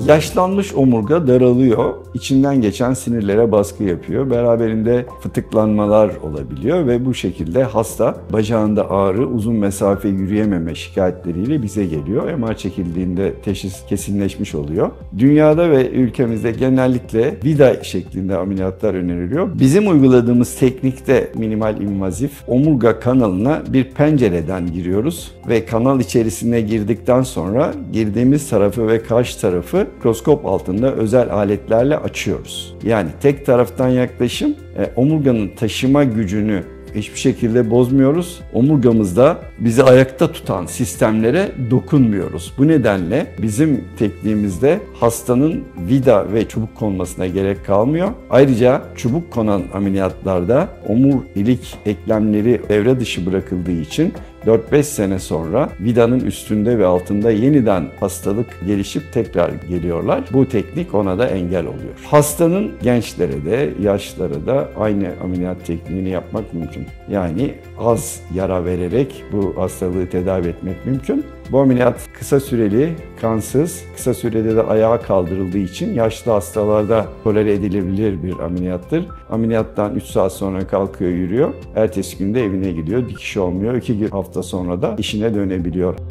Yaşlanmış omurga daralıyor, içinden geçen sinirlere baskı yapıyor. Beraberinde fıtıklanmalar olabiliyor ve bu şekilde hasta bacağında ağrı, uzun mesafe yürüyememe şikayetleriyle bize geliyor. MR çekildiğinde teşhis kesinleşmiş oluyor. Dünyada ve ülkemizde genellikle vida şeklinde ameliyatlar öneriliyor. Bizim uyguladığımız teknikte minimal invazif omurga kanalına bir pencereden giriyoruz ve kanal içerisine girdikten sonra girdiğimiz tarafı ve karşı tarafı mikroskop altında özel aletlerle açıyoruz. Yani tek taraftan yaklaşım omurganın taşıma gücünü hiçbir şekilde bozmuyoruz. Omurgamızda bizi ayakta tutan sistemlere dokunmuyoruz. Bu nedenle bizim tekniğimizde hastanın vida ve çubuk konmasına gerek kalmıyor. Ayrıca çubuk konan ameliyatlarda omurilik eklemleri devre dışı bırakıldığı için 4-5 sene sonra vidanın üstünde ve altında yeniden hastalık gelişip tekrar geliyorlar. Bu teknik ona da engel oluyor. Hastanın gençlere de yaşlara da aynı ameliyat tekniğini yapmak mümkün. Yani az yara vererek bu hastalığı tedavi etmek mümkün. Bu ameliyat kısa süreli, kansız, kısa sürede de ayağa kaldırıldığı için yaşlı hastalarda tolere edilebilir bir ameliyattır. Ameliyattan 3 saat sonra kalkıyor, yürüyor. Ertesi günde evine gidiyor, dikiş olmuyor. 2 hafta sonra da işine dönebiliyor.